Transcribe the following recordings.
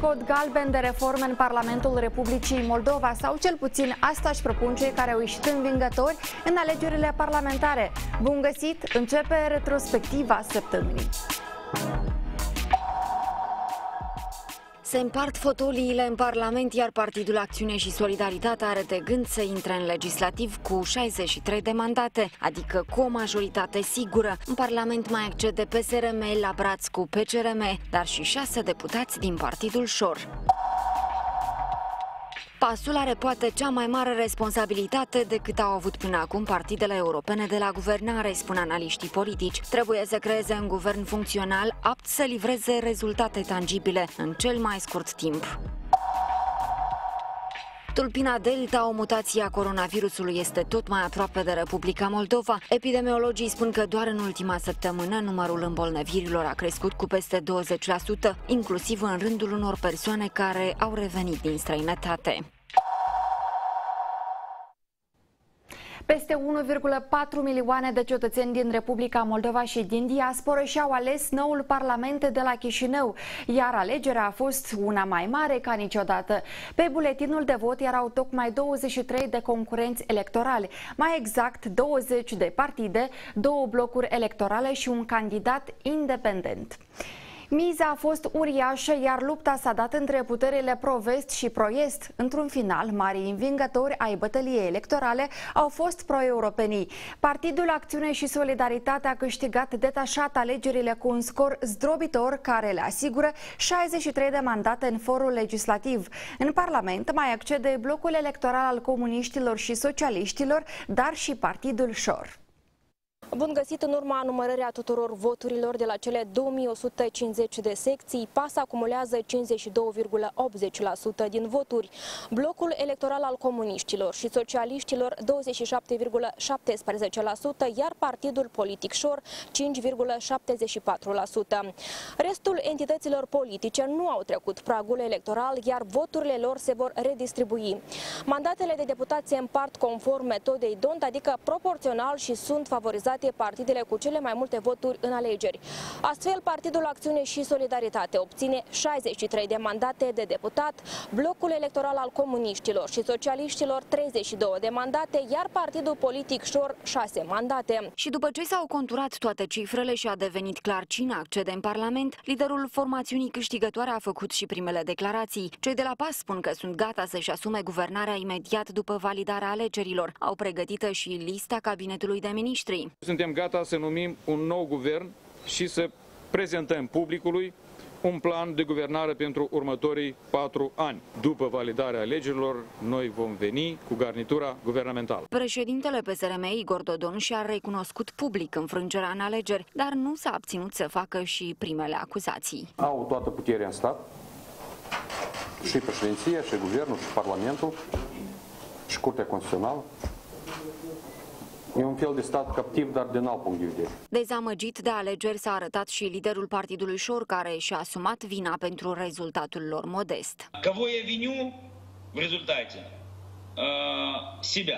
cod galben de reforme în Parlamentul Republicii Moldova, sau cel puțin asta își propun cei care au ieșit învingători în alegerile parlamentare. Bun găsit! Începe retrospectiva săptămânii. Se împart fotoliile în Parlament, iar Partidul Acțiune și Solidaritate are de gând să intre în legislativ cu 63 de mandate, adică cu o majoritate sigură. În Parlament mai accede PSRM la braț cu PCRM, dar și 6 deputați din Partidul Șor. Pasul are poate cea mai mare responsabilitate decât au avut până acum partidele europene de la guvernare, spun analiștii politici. Trebuie să creeze un guvern funcțional, apt să livreze rezultate tangibile în cel mai scurt timp. Tulpina Delta, o mutație a coronavirusului, este tot mai aproape de Republica Moldova. Epidemiologii spun că doar în ultima săptămână numărul îmbolnăvirilor a crescut cu peste 20%, inclusiv în rândul unor persoane care au revenit din străinătate. Peste 1,4 milioane de cetățeni din Republica Moldova și din diasporă și-au ales noul Parlament de la Chișinău, iar alegerea a fost una mai mare ca niciodată. Pe buletinul de vot erau tocmai 23 de concurenți electorali, mai exact 20 de partide, 2 blocuri electorale și un candidat independent. Miza a fost uriașă, iar lupta s-a dat între puterile pro-vest și pro-est. Într-un final, marii învingători ai bătăliei electorale au fost pro-europenii. Partidul Acțiune și Solidaritate a câștigat detașat alegerile cu un scor zdrobitor care le asigură 63 de mandate în forul legislativ. În Parlament mai accede blocul electoral al comuniștilor și socialiștilor, dar și Partidul Șor. Bun găsit! În urma numărării a tuturor voturilor de la cele 2150 de secții, PAS acumulează 52,80% din voturi. Blocul electoral al comuniștilor și socialiștilor 27,17%, iar Partidul Politic Șor 5,74%. Restul entităților politice nu au trecut pragul electoral, iar voturile lor se vor redistribui. Mandatele de deputați se împart conform metodei D'Hondt, adică proporțional, și sunt favorizate partidele cu cele mai multe voturi în alegeri. Astfel, Partidul Acțiune și Solidaritate obține 63 de mandate de deputat, blocul electoral al comuniștilor și socialiștilor 32 de mandate, iar Partidul Politic Șor 6 mandate. Și după ce s-au conturat toate cifrele și a devenit clar cine accede în Parlament, liderul formațiunii câștigătoare a făcut și primele declarații. Cei de la PAS spun că sunt gata să-și asume guvernarea imediat după validarea alegerilor. Au pregătită și lista cabinetului de miniștri. Suntem gata să numim un nou guvern și să prezentăm publicului un plan de guvernare pentru următorii 4 ani. După validarea alegerilor, noi vom veni cu garnitura guvernamentală. Președintele PSRM, Igor Dodon, și-a recunoscut public înfrângerea în alegeri, dar nu s-a abținut să facă și primele acuzații. Au toată puterea în stat, și președinția, și guvernul, și Parlamentul, și Curtea Constituțională. E un fel de stat captiv, dar din alt punct de vedere. Dezamăgit de alegeri s-a arătat și liderul Partidului Șor, care și-a asumat vina pentru rezultatul lor modest. Кого я виню в результате? Себя.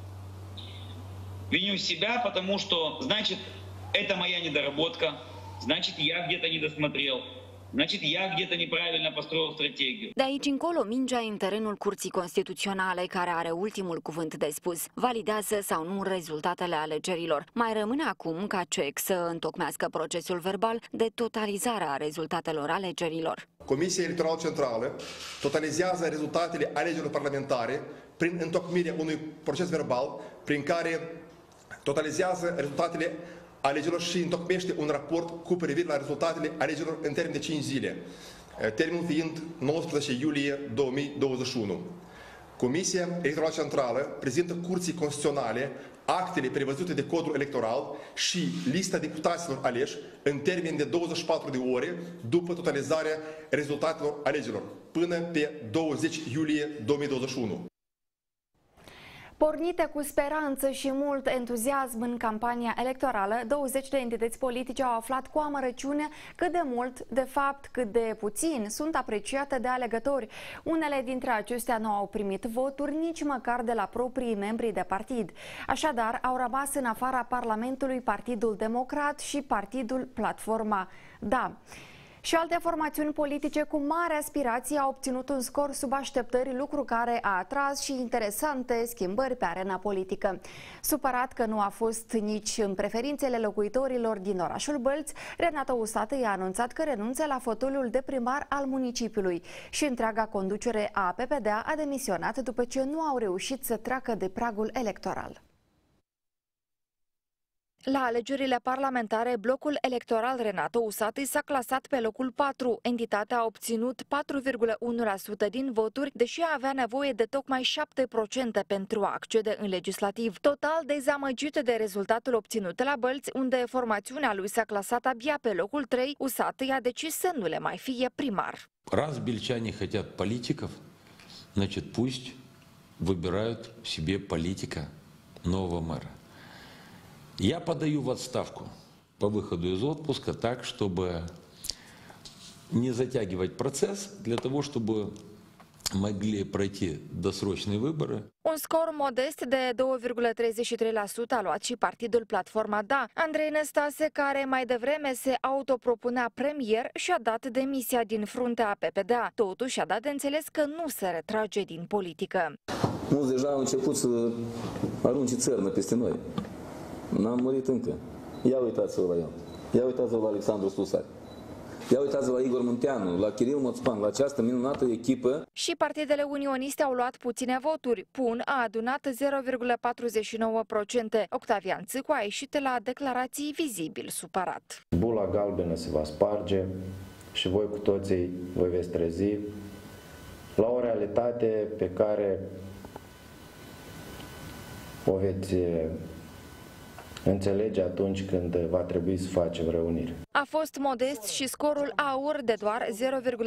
Виню себя, потому что, значит, это моя недоработка, значит, я где-то не досмотрел. Значит, я где-то неправильно построил стратегию. De aici încolo, mingea în terenul Curții Constituționale, care are ultimul cuvânt de spus. Validează sau nu rezultatele alegerilor. Mai rămâne acum ca CEC să întocmească procesul verbal de totalizare a rezultatelor alegerilor. Comisia Electorală Centrală totalizează rezultatele alegerilor parlamentare prin întocmirea unui proces verbal prin care totalizează rezultatele alegerilor și întocmește un raport cu privire la rezultatele alegerilor în termen de 5 zile, termenul fiind 19 iulie 2021. Comisia Electorală Centrală prezintă Curții Constituționale actele prevăzute de Codul Electoral și lista deputaților aleși în termen de 24 de ore după totalizarea rezultatelor alegerilor, până pe 20 iulie 2021. Pornite cu speranță și mult entuziasm în campania electorală, 20 de entități politice au aflat cu amărăciune cât de mult, de fapt cât de puțin, sunt apreciate de alegători. Unele dintre acestea nu au primit voturi nici măcar de la proprii membri de partid. Așadar, au rămas în afara Parlamentului Partidul Democrat și Partidul Platforma. Da. Și alte formațiuni politice cu mare aspirații au obținut un scor sub așteptări, lucru care a atras și interesante schimbări pe arena politică. Supărat că nu a fost nici în preferințele locuitorilor din orașul Bălți, Renato Usată i-a anunțat că renunță la fotoliul de primar al municipiului și întreaga conducere a PPDA a demisionat după ce nu au reușit să treacă de pragul electoral. La alegerile parlamentare, blocul electoral Renato Usată s-a clasat pe locul 4. Entitatea a obținut 4,1% din voturi, deși avea nevoie de tocmai 7% pentru a accede în legislativ. Total dezamăgit de rezultatul obținut la Bălți, unde formațiunea lui s-a clasat abia pe locul 3, Usată i-a decis să nu le mai fie primar. Раз бельчане хотят политиков, значит пусть выбирают себе политика, нового мэра. Я подаю в отставку по выходу из отпуска так, чтобы не затягивать процесс, для того, чтобы могли пройти досрочные выборы. Un scor modest de 2,33% a luat și partidul Platforma Da. Andrei Năstase, care mai devreme se autopropunea premier, și-a dat demisia din fruntea PPDA. Totuși a dat de înțeles că nu se retrage din politică. Mulți deja au început să arunce țărnă peste noi. N-am murit încă. Ia uitați-vă la el. Ia uitați-vă la Alexandru Slusari. Ia uitați-vă la Igor Munteanu, la Kiril Moțpan, la această minunată echipă. Și partidele unioniste au luat puține voturi. PUN a adunat 0,49%. Octavian Țâcu a ieșit la declarații vizibil supărat. Bula galbenă se va sparge și voi cu toții vă veți trezi la o realitate pe care o veți înțelege atunci când va trebui să facem reunire. A fost modest și scorul aur de doar 0,45%.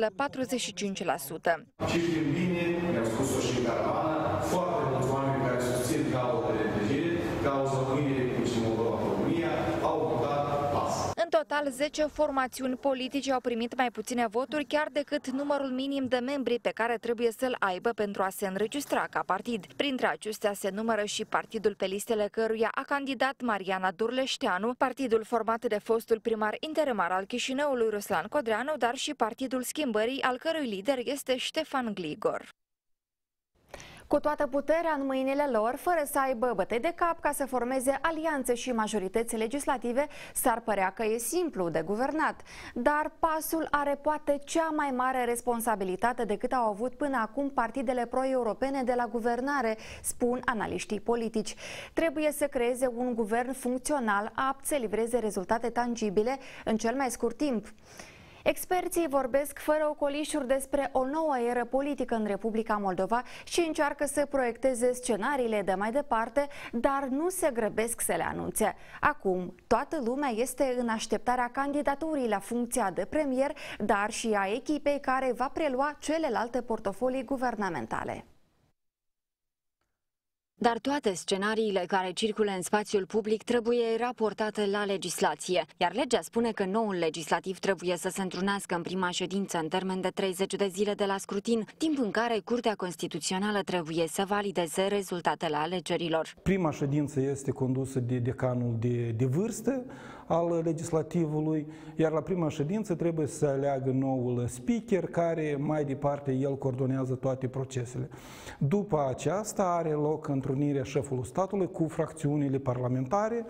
Și prin bine, mi-au spus-o și în caravana, foarte mulți oameni care susțin cauza de întâlnire, cauza unirii cu Moldova-România, au votat PAS. În total, 10 formațiuni politice au primit mai puține voturi chiar decât numărul minim de membri pe care trebuie să-l aibă pentru a se înregistra ca partid. Printre acestea se numără și partidul pe listele căruia a candidat Mariana Durleșteanu, partidul format de fostul primar interimar al Chișinăului Ruslan Codreanu, dar și partidul Schimbării, al cărui lider este Ștefan Gligor. Cu toată puterea în mâinile lor, fără să aibă bătăi de cap ca să formeze alianțe și majorități legislative, s-ar părea că e simplu de guvernat. Dar pasul are poate cea mai mare responsabilitate decât au avut până acum partidele pro-europene de la guvernare, spun analiștii politici. Trebuie să creeze un guvern funcțional, apt să livreze rezultate tangibile în cel mai scurt timp. Experții vorbesc fără ocolișuri despre o nouă eră politică în Republica Moldova și încearcă să proiecteze scenariile de mai departe, dar nu se grăbesc să le anunțe. Acum, toată lumea este în așteptarea candidaturii la funcția de premier, dar și a echipei care va prelua celelalte portofolii guvernamentale. Dar toate scenariile care circulă în spațiul public trebuie raportate la legislație, iar legea spune că noul legislativ trebuie să se întrunească în prima ședință în termen de 30 de zile de la scrutin, timp în care Curtea Constituțională trebuie să valideze rezultatele alegerilor. Prima ședință este condusă de decanul de vârstă al legislativului, iar la prima ședință trebuie să aleagă noul speaker, care mai departe el coordonează toate procesele. După aceasta are loc întrunirea șefului statului cu fracțiunile parlamentare,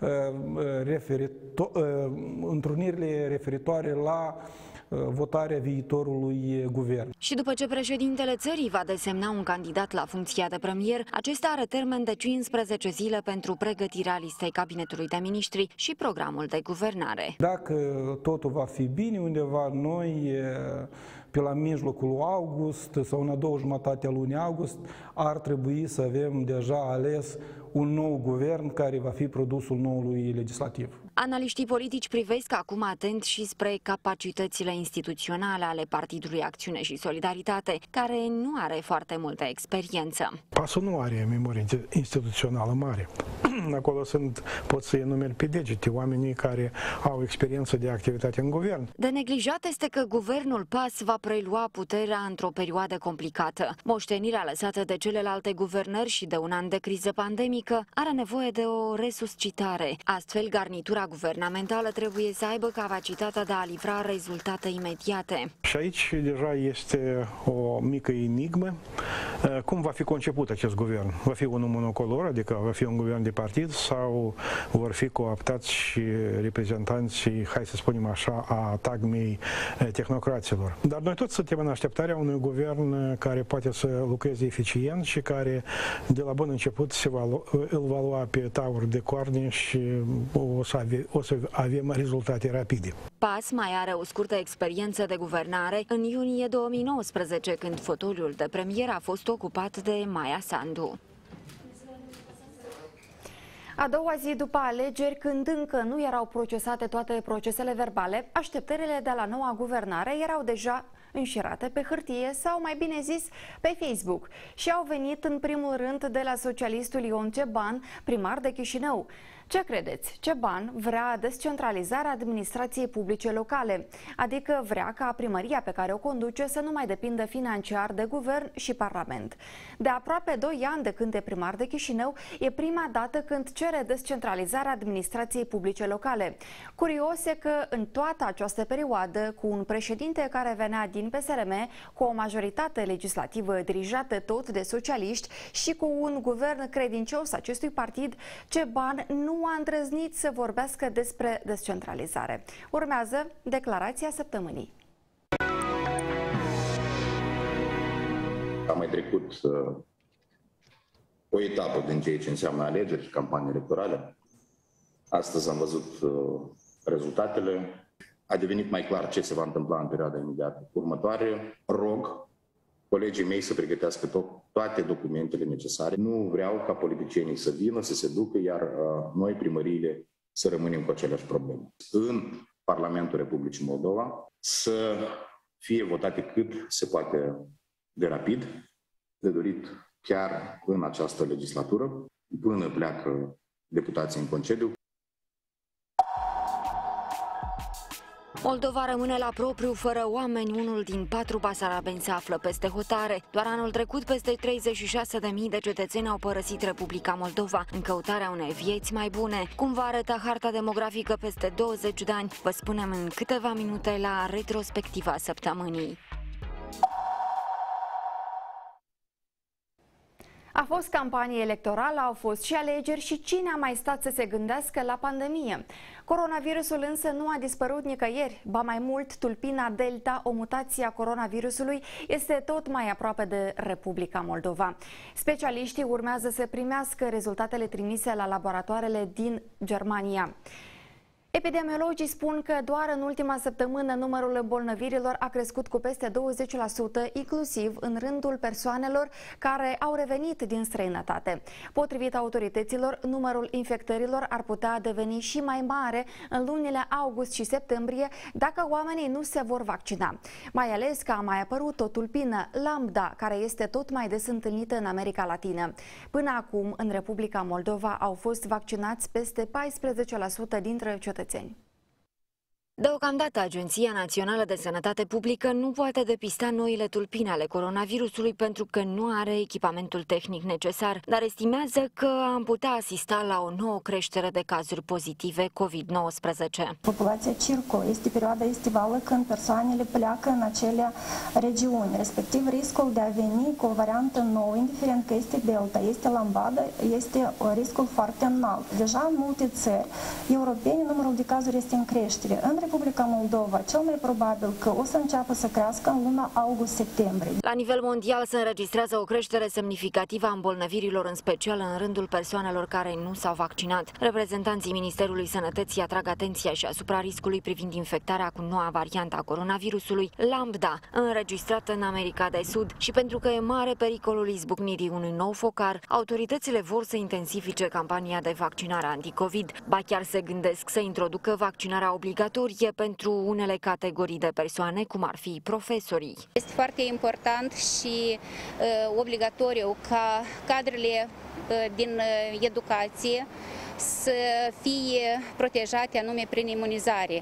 întrunirile referitoare la votarea viitorului guvern. Și după ce președintele țării va desemna un candidat la funcția de premier, acesta are termen de 15 zile pentru pregătirea listei cabinetului de miniștri și programul de guvernare. Dacă totul va fi bine, undeva noi, pe la mijlocul august sau în a doua jumătate a lunii august, ar trebui să avem deja ales un nou guvern care va fi produsul noului legislativ. Analiștii politici privesc acum atent și spre capacitățile instituționale ale Partidului Acțiune și Solidaritate, care nu are foarte multă experiență. PAS-ul nu are memorie instituțională mare. Acolo pot să enumeri pe degete oamenii care au experiență de activitate în guvern. De neglijat este că guvernul PAS va prelua puterea într-o perioadă complicată. Moștenirea lăsată de celelalte guvernări și de un an de criză pandemică economică are nevoie de o resuscitare. Astfel, garnitura guvernamentală trebuie să aibă capacitatea de a livra rezultate imediate. Și aici deja este o mică enigmă. Cum va fi conceput acest guvern? Va fi unul monocolor, adică va fi un guvern de partid, sau vor fi cooptați și reprezentanții, hai să spunem așa, a tagmei tehnocraților. Dar noi toți suntem în așteptarea unui guvern care poate să lucreze eficient și care de la bun început îl va lua pe taur de coarne și o să avem rezultate rapide. PAS mai are o scurtă experiență de guvernare în iunie 2019, când fotoliul de premier a fost ocupat de Maia Sandu. A doua zi după alegeri, când încă nu erau procesate toate procesele verbale, așteptările de la noua guvernare erau deja înșirate pe hârtie sau, mai bine zis, pe Facebook și au venit în primul rând de la socialistul Ion Ceban, primar de Chișinău. Ce credeți? Ceban vrea descentralizarea administrației publice locale, adică vrea ca primăria pe care o conduce să nu mai depindă financiar de guvern și parlament. De aproape 2 ani de când e primar de Chișinău, e prima dată când cere descentralizarea administrației publice locale. Curios e că în toată această perioadă, cu un președinte care venea din PSRM, cu o majoritate legislativă dirijată tot de socialiști și cu un guvern credincios acestui partid, Ceban nu a îndrăznit să vorbească despre descentralizare. Urmează declarația săptămânii. Am mai trecut o etapă din ceea ce înseamnă alegeri și campanii electorale. Astăzi am văzut rezultatele. A devenit mai clar ce se va întâmpla în perioada imediată următoare. Rog colegii mei să pregătească toate documentele necesare. Nu vreau ca politicienii să vină, să se ducă, iar noi, primăriile, să rămânem cu aceleași probleme. În Parlamentul Republicii Moldova să fie votate cât se poate de rapid, de dorit chiar în această legislatură, până pleacă deputații în concediu. Moldova rămâne la propriu, fără oameni. Unul din 4 basarabeni se află peste hotare. Doar anul trecut, peste 36.000 de cetățeni au părăsit Republica Moldova în căutarea unei vieți mai bune. Cum va arăta harta demografică peste 20 de ani? Vă spunem în câteva minute la retrospectiva săptămânii. A fost campanie electorală, au fost și alegeri și cine a mai stat să se gândească la pandemie? Coronavirusul însă nu a dispărut nicăieri, ba mai mult, tulpina Delta, o mutație a coronavirusului, este tot mai aproape de Republica Moldova. Specialiștii urmează să primească rezultatele trimise la laboratoarele din Germania. Epidemiologii spun că doar în ultima săptămână numărul îmbolnăvirilor a crescut cu peste 20%, inclusiv în rândul persoanelor care au revenit din străinătate. Potrivit autorităților, numărul infectărilor ar putea deveni și mai mare în lunile august și septembrie dacă oamenii nu se vor vaccina. Mai ales că a mai apărut o tulpină, Lambda, care este tot mai des întâlnită în America Latină. Până acum, în Republica Moldova au fost vaccinați peste 14% dintre cetățeni. Deocamdată, Agenția Națională de Sănătate Publică nu poate depista noile tulpini ale coronavirusului pentru că nu are echipamentul tehnic necesar, dar estimează că am putea asista la o nouă creștere de cazuri pozitive COVID-19. Populația circulă, este perioada estivală când persoanele pleacă în acele regiuni, respectiv riscul de a veni cu o variantă nouă, indiferent că este Delta, este Lambda, este riscul foarte înalt. Deja în multe țări europene numărul de cazuri este în creștere. În Republica Moldova, cel mai probabil că o să înceapă să crească în luna august-septembrie. La nivel mondial se înregistrează o creștere semnificativă a îmbolnăvirilor, în special în rândul persoanelor care nu s-au vaccinat. Reprezentanții Ministerului Sănătății atrag atenția și asupra riscului privind infectarea cu noua variantă a coronavirusului, Lambda, înregistrată în America de Sud, și pentru că e mare pericolul izbucnirii unui nou focar, autoritățile vor să intensifice campania de vaccinare anticovid. Ba chiar se gândesc să introducă vaccinarea obligatorie pentru unele categorii de persoane, cum ar fi profesorii. Este foarte important și obligatoriu ca cadrele din educație să fie protejate anume prin imunizare.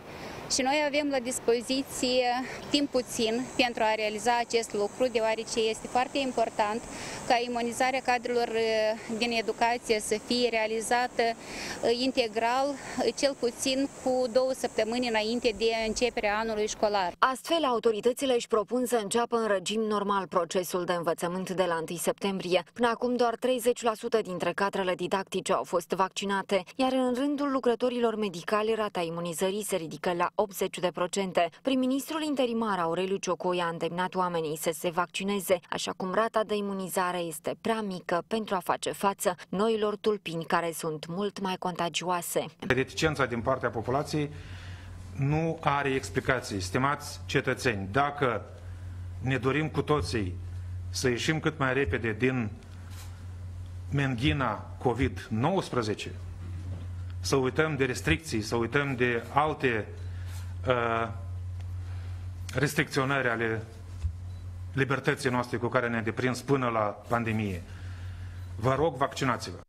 și noi avem la dispoziție timp puțin pentru a realiza acest lucru, deoarece este foarte important ca imunizarea cadrelor din educație să fie realizată integral, cel puțin cu 2 săptămâni înainte de începerea anului școlar. Astfel, autoritățile își propun să înceapă în regim normal procesul de învățământ de la 1 septembrie. Până acum, doar 30% dintre cadrele didactice au fost vaccinate, iar în rândul lucrătorilor medicali, rata imunizării se ridică la 80%. Prim-ministrul interimar Aureliu Ciocoi a îndemnat oamenii să se vaccineze, așa cum rata de imunizare este prea mică pentru a face față noilor tulpini care sunt mult mai contagioase. Reticența din partea populației nu are explicații. Stimați cetățeni, dacă ne dorim cu toții să ieșim cât mai repede din menghina COVID-19, să uităm de restricții, să uităm de alte restricționări ale libertății noastre cu care ne-am deprins până la pandemie. Vă rog, vaccinați-vă!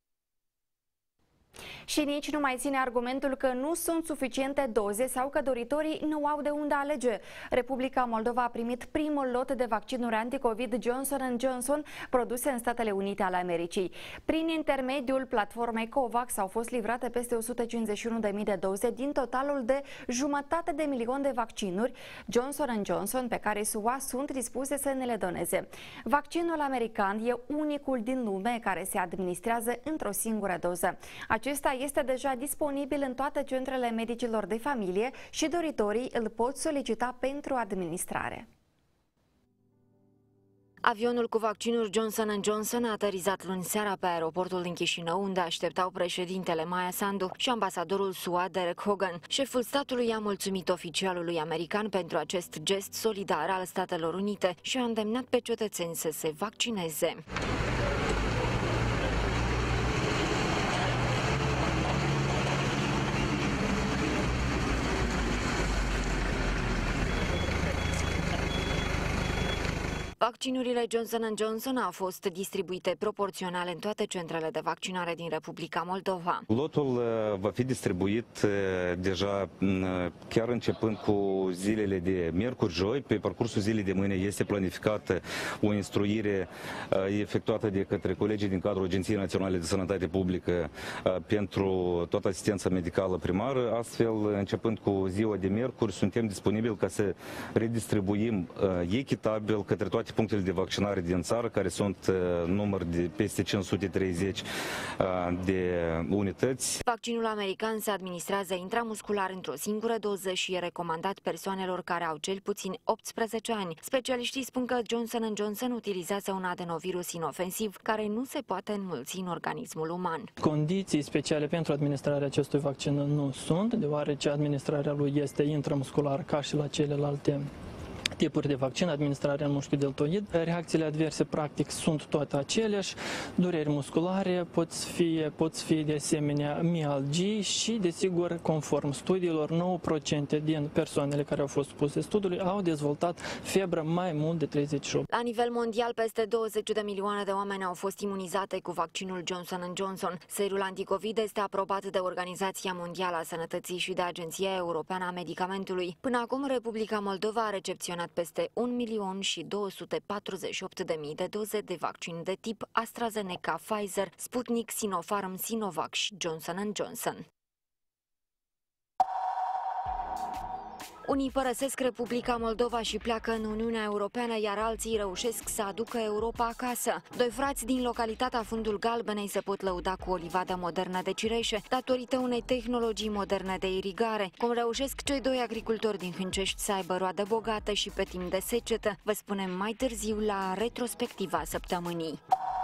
Și nici nu mai ține argumentul că nu sunt suficiente doze sau că doritorii nu au de unde alege. Republica Moldova a primit primul lot de vaccinuri anticovid Johnson & Johnson produse în Statele Unite ale Americii. Prin intermediul platformei COVAX au fost livrate peste 151.000 de doze din totalul de 500 000 de vaccinuri Johnson & Johnson pe care SUA sunt dispuse să ne le doneze. Vaccinul american e unicul din lume care se administrează într-o singură doză. Acesta este deja disponibil în toate centrele medicilor de familie și doritorii îl pot solicita pentru administrare. Avionul cu vaccinuri Johnson & Johnson a aterizat luni seara pe aeroportul din Chișinău, unde așteptau președintele Maia Sandu și ambasadorul SUA Derek Hogan. Șeful statului a mulțumit oficialului american pentru acest gest solidar al Statelor Unite și a îndemnat pe cetățeni să se vaccineze. Vaccinurile Johnson & Johnson au fost distribuite proporțional în toate centrele de vaccinare din Republica Moldova. Lotul va fi distribuit deja chiar începând cu zilele de miercuri, joi. Pe parcursul zilei de mâine este planificată o instruire efectuată de către colegii din cadrul Agenției Naționale de Sănătate Publică pentru toată asistența medicală primară. Astfel, începând cu ziua de miercuri, suntem disponibili ca să redistribuim echitabil către toate punctele de vaccinare din țară, care sunt număr de peste 530 de unități. Vaccinul american se administrează intramuscular într-o singură doză și e recomandat persoanelor care au cel puțin 18 ani. Specialiștii spun că Johnson & Johnson utilizează un adenovirus inofensiv care nu se poate înmulți în organismul uman. Condiții speciale pentru administrarea acestui vaccin nu sunt, deoarece administrarea lui este intramuscular ca și la celelalte tipuri de vaccin, administrarea în mușchiul deltoid. Reacțiile adverse practic sunt toate aceleași, dureri musculare, pot fi de asemenea mialgii și, desigur, conform studiilor, 9% din persoanele care au fost supuse studiului au dezvoltat febră mai mult de 38. La nivel mondial, peste 20 de milioane de oameni au fost imunizate cu vaccinul Johnson & Johnson. Serul anticovid este aprobat de Organizația Mondială a Sănătății și de Agenția Europeană a Medicamentului. Până acum, Republica Moldova a recepționat peste 1.248.000 de doze de vaccin de tip AstraZeneca, Pfizer, Sputnik, Sinopharm, Sinovac și Johnson & Johnson. Unii părăsesc Republica Moldova și pleacă în Uniunea Europeană, iar alții reușesc să aducă Europa acasă. Doi frați din localitatea Fundul Galbenei se pot lăuda cu o livadă modernă de cireșe, datorită unei tehnologii moderne de irigare. Cum reușesc cei doi agricultori din Hâncești să aibă roadă bogată și pe timp de secetă, vă spunem mai târziu la retrospectiva săptămânii.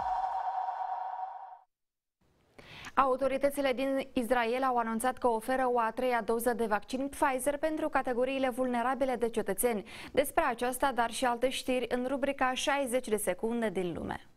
Autoritățile din Israel au anunțat că oferă o a treia doză de vaccin Pfizer pentru categoriile vulnerabile de cetățeni. Despre aceasta, dar și alte știri în rubrica 60 de secunde din lume.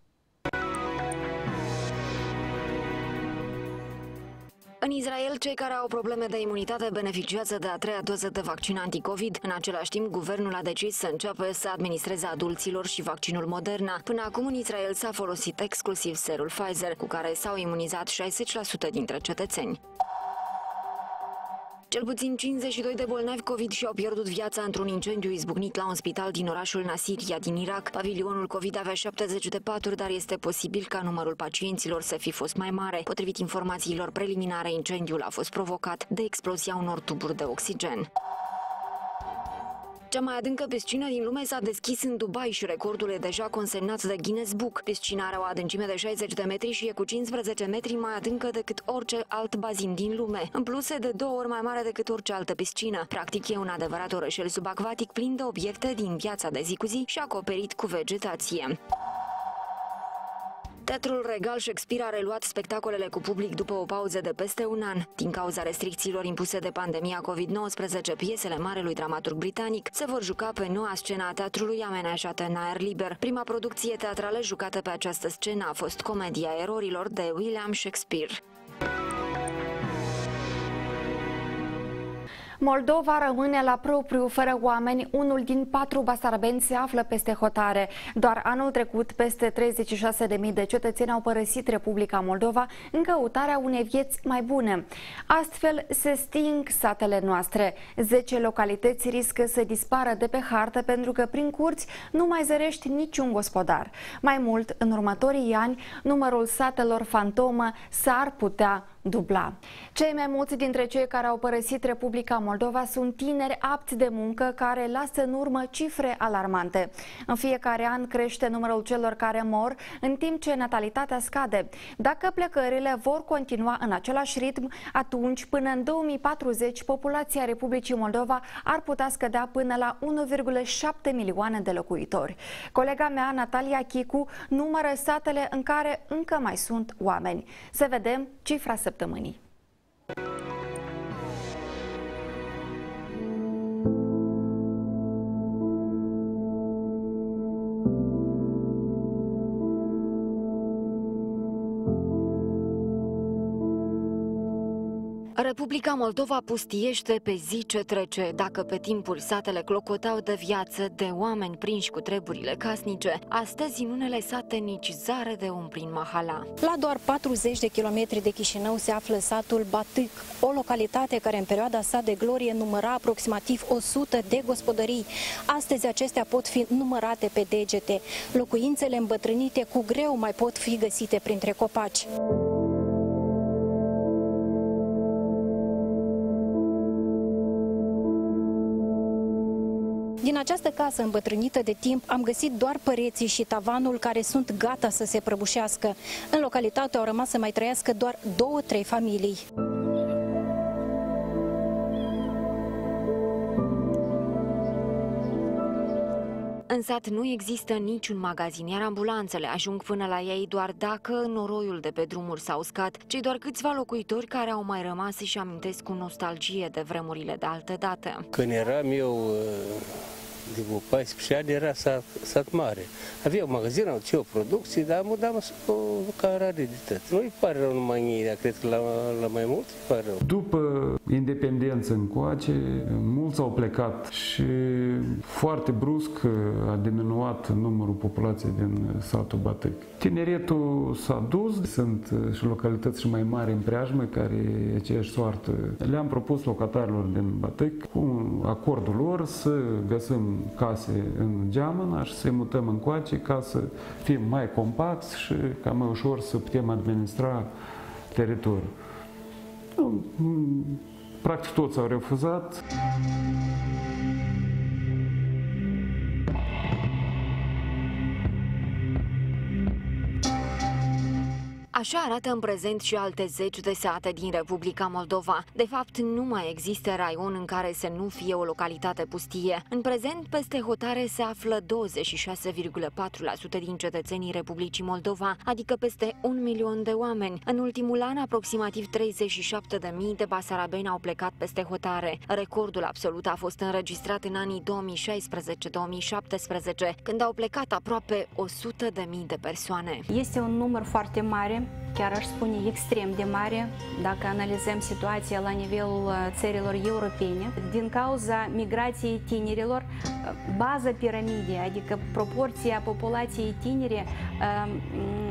În Israel, cei care au probleme de imunitate beneficiază de a treia doză de vaccin anticovid. În același timp, guvernul a decis să înceapă să administreze adulților și vaccinul Moderna. Până acum, în Israel s-a folosit exclusiv serul Pfizer, cu care s-au imunizat 60% dintre cetățeni. Cel puțin 52 de bolnavi COVID și-au pierdut viața într-un incendiu izbucnit la un spital din orașul Nasiria din Irak. Pavilionul COVID avea 70 de paturi, dar este posibil ca numărul pacienților să fi fost mai mare. Potrivit informațiilor preliminare, incendiul a fost provocat de explozia unor tuburi de oxigen. Cea mai adâncă piscină din lume s-a deschis în Dubai și recordul e deja consemnat de Guinness Book. Piscina are o adâncime de 60 de metri și e cu 15 metri mai adâncă decât orice alt bazin din lume. În plus, e de 2 ori mai mare decât orice altă piscină. Practic, e un adevărat orășel subacvatic plin de obiecte din viața de zi cu zi și acoperit cu vegetație. Teatrul Regal Shakespeare a reluat spectacolele cu public după o pauză de peste un an. Din cauza restricțiilor impuse de pandemia COVID-19, piesele marelui dramaturg britanic se vor juca pe noua scenă a teatrului amenajată în aer liber. Prima producție teatrală jucată pe această scenă a fost Comedia erorilor de William Shakespeare. Moldova rămâne la propriu fără oameni. Unul din 4 basarabeni se află peste hotare. Doar anul trecut, peste 36.000 de cetățeni au părăsit Republica Moldova în căutarea unei vieți mai bune. Astfel se sting satele noastre. 10 localități riscă să dispară de pe hartă pentru că prin curți nu mai zărești niciun gospodar. Mai mult, în următorii ani, numărul satelor fantomă s-ar putea dubla. Cei mai mulți dintre cei care au părăsit Republica Moldova sunt tineri apți de muncă care lasă în urmă cifre alarmante. În fiecare an crește numărul celor care mor, în timp ce natalitatea scade. Dacă plecările vor continua în același ritm, atunci până în 2040 populația Republicii Moldova ar putea scădea până la 1,7 milioane de locuitori. Colega mea, Natalia Chicu, numără satele în care încă mai sunt oameni. Să vedem cifra săptămânii. Republica Moldova pustiește pe zi ce trece. Dacă pe timpuri satele clocotau de viață, de oameni prinși cu treburile casnice, astăzi în unele sate nici zare de umpli în mahala. La doar 40 de kilometri de Chișinău se află satul Batâc, o localitate care în perioada sa de glorie număra aproximativ 100 de gospodării. Astăzi acestea pot fi numărate pe degete. Locuințele îmbătrânite cu greu mai pot fi găsite printre copaci. Din această casă îmbătrânită de timp am găsit doar păreții și tavanul care sunt gata să se prăbușească. În localitate au rămas să mai trăiască doar 2-3 familii. În sat nu există niciun magazin, iar ambulanțele ajung până la ei doar dacă noroiul de pe drumuri s-a uscat. Cei doar câțiva locuitori care au mai rămas își amintesc cu nostalgie de vremurile de altă dată. Când eram eu de 14 ani, era sat mare. Avea un magazin, au o producție, dar mă dam ca rarități. Nu-i pare rău numai ei, dar cred că la mai mult îi pare rău. După independență încoace, mulți au plecat și foarte brusc a diminuat numărul populației din satul Batâc. Tineretul s-a dus, sunt și localități și mai mari în preajmă care e aceeași soartă. Le-am propus locatarilor din Batâc, cu acordul lor, să găsim case în Geamăna și să-i mutăm încoace ca să fim mai compacți și ca mai ușor să putem administra teritoriul. Practic toți au refuzat. Așa arată în prezent și alte 10 de sate din Republica Moldova. De fapt, nu mai există raion în care să nu fie o localitate pustie. În prezent, peste hotare se află 26,4% din cetățenii Republicii Moldova, adică peste 1 milion de oameni. În ultimul an, aproximativ 37.000 de basarabeni au plecat peste hotare. Recordul absolut a fost înregistrat în anii 2016-2017, când au plecat aproape 100.000 de persoane. Este un număr foarte mare, chiar aș spune extrem de mare, dacă analizăm situația la nivelul țărilor europene. Din cauza migrației tinerilor, baza piramidei, adică proporția populației tinere,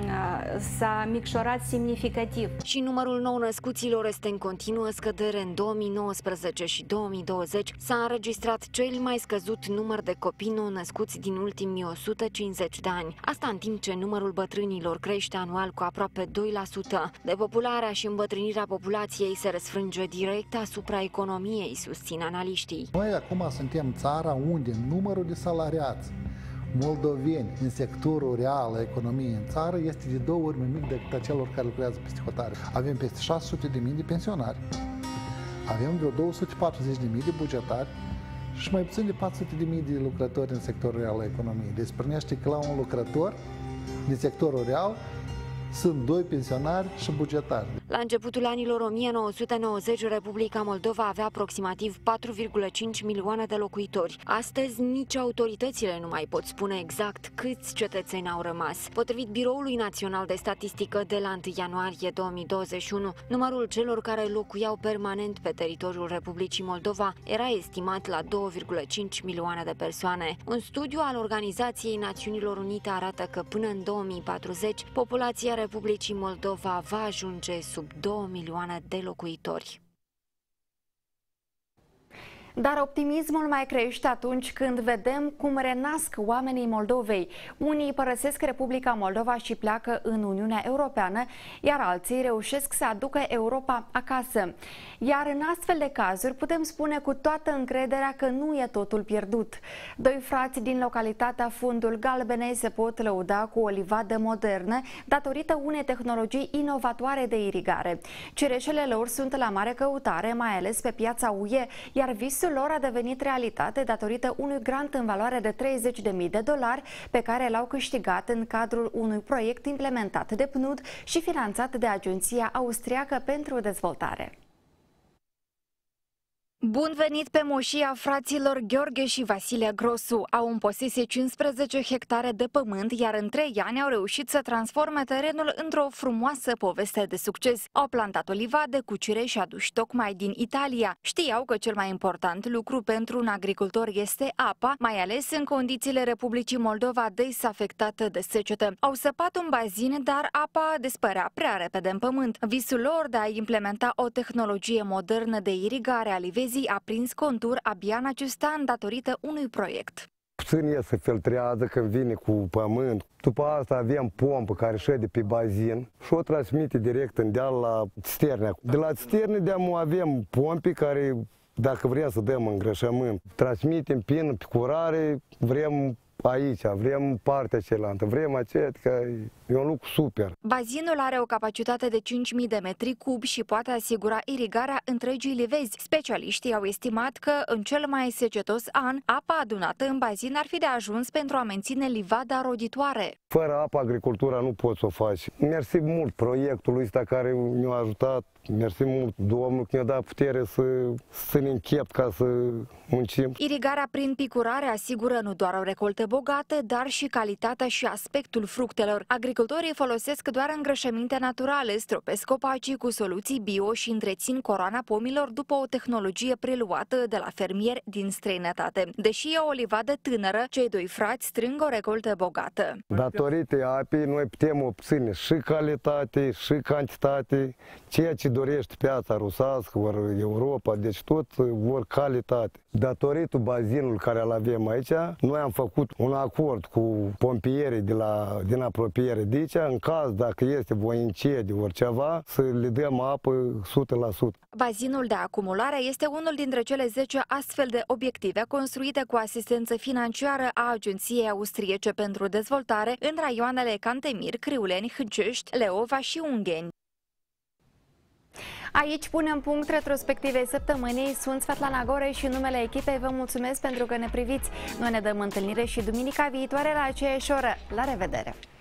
s-a micșorat semnificativ. Și numărul nou-născuților este în continuă scădere. În 2019 și 2020 s-a înregistrat cel mai scăzut număr de copii nou-născuți din ultimii 150 de ani. Asta în timp ce numărul bătrânilor crește anual cu aproape 2%. Depopularea și îmbătrânirea populației se răsfrânge direct asupra economiei, susțin analiștii. Noi acum suntem țara unde numărul de salariați moldoveni în sectorul real al economiei în țară este de 2 ori mai mic decât a celor care lucrează peste hotare. Avem peste 600.000 de pensionari, avem vreo 240.000 de bugetari și mai puțin de 400.000 de lucrători în sectorul real al economiei. Deci spunește că la un lucrător din sectorul real sunt 2 pensionari și bugetari. La începutul anilor 1990, Republica Moldova avea aproximativ 4,5 milioane de locuitori. Astăzi, nici autoritățile nu mai pot spune exact câți cetățeni au rămas. Potrivit Biroului Național de Statistică, de la 1 ianuarie 2021, numărul celor care locuiau permanent pe teritoriul Republicii Moldova era estimat la 2,5 milioane de persoane. Un studiu al Organizației Națiunilor Unite arată că până în 2040, populația Republicii Moldova va ajunge sub 2 milioane de locuitori. Dar optimismul mai crește atunci când vedem cum renasc oamenii Moldovei. Unii părăsesc Republica Moldova și pleacă în Uniunea Europeană, iar alții reușesc să aducă Europa acasă. Iar în astfel de cazuri putem spune cu toată încrederea că nu e totul pierdut. 2 frați din localitatea Fundul Galbenei se pot lăuda cu o livadă modernă datorită unei tehnologii inovatoare de irigare. Cireșele lor sunt la mare căutare, mai ales pe piața UE, iar visul lor a devenit realitate datorită unui grant în valoare de $30.000 pe care l-au câștigat în cadrul unui proiect implementat de PNUD și finanțat de Agenția Austriacă pentru Dezvoltare. Bun venit pe moșia fraților Gheorghe și Vasile Grosu. Au în posesie 15 hectare de pământ, iar în 3 ani au reușit să transforme terenul într-o frumoasă poveste de succes. Au plantat o livadă cu cireși aduși tocmai din Italia. Știau că cel mai important lucru pentru un agricultor este apa, mai ales în condițiile Republicii Moldova des afectată de secetă. Au săpat un bazin, dar apa dispărea prea repede în pământ. Visul lor de a implementa o tehnologie modernă de irigare a livezii a prins contur abia în acest an datorită unui proiect. Puțin se filtrează când vine cu pământ. După asta avem pompă care șede pe bazin și o transmite direct în deal la cisterne. De la cisterne avem pompe care, dacă vrem să dăm îngrășământ, transmitem prin pe curare, vrem aici, vrem partea cealaltă, vrem aceea, că e un lucru super. Bazinul are o capacitate de 5.000 de metri cub și poate asigura irigarea întregii livezi. Specialiștii au estimat că în cel mai secetos an, apa adunată în bazin ar fi de ajuns pentru a menține livada roditoare. Fără apă, agricultura nu poți să o faci. Mersi mult proiectului ăsta care ne-a ajutat. Mersi mult, Domnul, că ne-a dat putere să ne închept ca să muncim. Irigarea prin picurare asigură nu doar o recoltă bogată, dar și calitatea și aspectul fructelor. Agricultorii folosesc doar îngrășăminte naturale, stropesc copacii cu soluții bio și întrețin coroana pomilor după o tehnologie preluată de la fermieri din străinătate. Deși e o livadă tânără, cei 2 frați strâng o recoltă bogată. Datorită apei, noi putem obține și calitate, și cantitate, ceea ce dorește piața rusească, ori Europa, deci tot vor calitate. Datorită bazinului care îl avem aici, noi am făcut un acord cu pompierii din apropiere de aici, în caz dacă este o incendie ori ceva, să le dăm apă 100%. Bazinul de acumulare este unul dintre cele 10 astfel de obiective construite cu asistență financiară a Agenției Austriece pentru Dezvoltare în raioanele Cantemir, Criuleni, Hâncești, Leova și Ungheni. Aici punem punct retrospectivei săptămânii. Sunt Svetlana Gore și în numele echipei vă mulțumesc pentru că ne priviți. Noi ne dăm întâlnire și duminica viitoare la aceeași oră. La revedere!